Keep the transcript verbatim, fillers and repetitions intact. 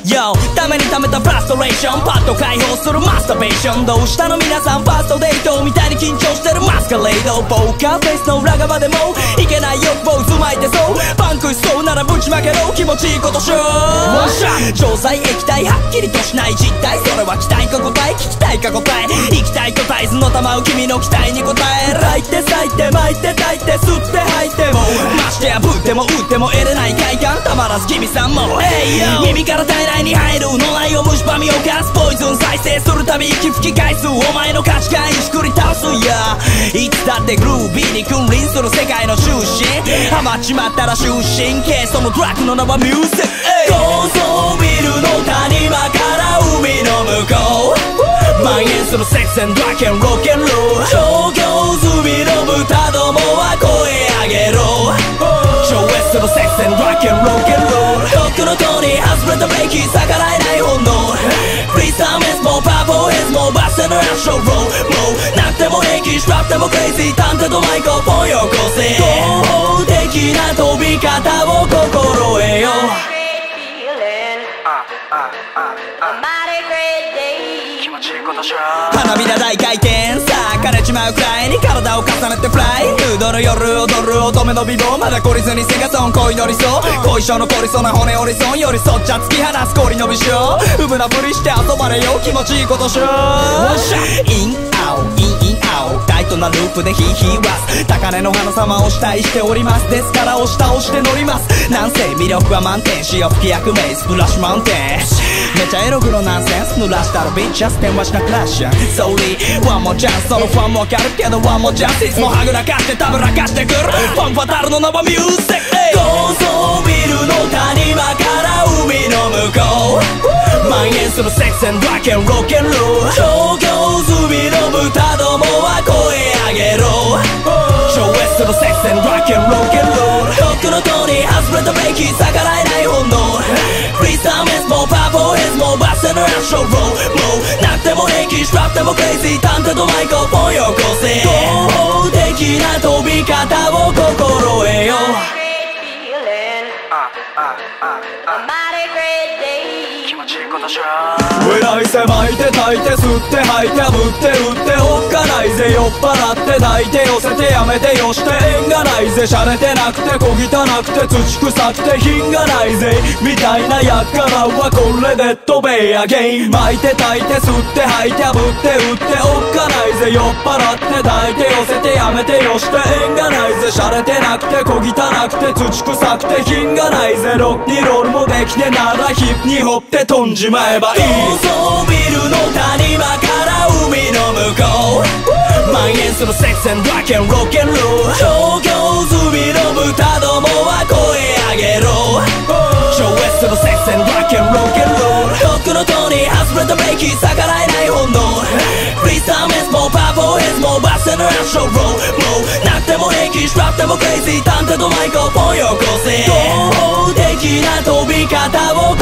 Yo ためにためたフラストレーションパッと解放するマスターベーションどうしたの皆さんファーストデートみたいに緊張してるマスカレードポーカーフェイスの裏側でもいけない欲望渦巻いてそうパンクしそうならぶちまけろ気持ちいいことしよう錠剤液体はっきりとしない実態それは期待か答え聞きたいか答え行きたいと絶えずの玉を君の期待に応え泣いて咲いて巻いて炊いて吸って吐いてもましてやぶっても打っても得れない快感たまらず君さんも Hey yo 耳から体内に入る脳内を虫歯みをかすポイズン再生するたび息吹き返すお前の価値観石くり倒すやいつだってグルービーに君臨する世界の中心ハマっちまったら終身刑そのドラッグの名はミュージック高層ビルの谷間から海の向こう蔓延するセックス&ドラッグ&ロック&ロール調教済みの豚どもは声上げろ超越するセックス&ドラッグ&ロック&ロールロックのトーンに外れたブレーキ逆らえない本能フリーサーメスもパーポーヘズもバスのラッシュローもうなくても平気スラップでもクレイジー探偵とマイクロフォンよこせ合法的な飛び方を心得よ花びら大回転さあ枯れちまうくらいに体を重ねてフライフードの夜踊る乙女の美貌まだ懲りずにセガソン恋の理想後遺症残りそうな骨折り損寄り添っちゃ突き放す氷の微笑うぶなふりして遊ばれよ気持ちいいことしようインアウインインアウタイトなループでヒーヒーワス高嶺の花様を主体しておりますですから押し倒して乗りますなんせ魅力は満点潮吹き役名スプラッシュマウンテンめちゃエログのナンセンス濡らしたらビンチャス電話しなクラッシュソーリーワンモチャンスそのファンもわかるけどワンモチャンスいつもはぐらかしてたぶらかしてくるファンファタルの名はミュージック高層ビルの谷間から海の向こう蔓延するセックス&ドラッグ&ロック&ロール調教済みの豚どもは声上げろ超越するセックス&ドラッグ&ロック&ロールロックのトーンに外れたブレーキ逆らえない本能フリーサーメスもパーポーヘズもバスのラッシュローもうなくても平気スラップでもクレイジー探偵とマイクロフォンよこせ合法的な飛び方を心得よ気持ちいいことしよう偉い狭いて炊いて吸って吐いて炙って打っておっかないぜ酔っ払って抱いて寄せてやめてよして縁がないぜ洒落てなくて小汚くて土臭くて品がないぜみたいなやっからはこれで飛べやゲイン巻いて炊いて吸って吐いて炙って打っておっかないぜ酔っ払って抱いて寄せてやめてよして縁がないぜ洒落てなくて小汚くて土臭くて品がないぜロッキーロールもできてならヒップにほって飛んじまえばいい高層ビルの谷間から海の向こう蔓延するセックス&ドラッグ&ロック&ロール調教済みの豚どもは声上げろ超越するセックス&ドラッグ&ロック&ロールロックのトーンに外れたブレーキ逆らえない本能フリーサーメスもパーポーヘズもバスのラッシュローもうなくても平気スラップでもクレイジー探偵とマイクロフォンよこせ合法的な飛び方を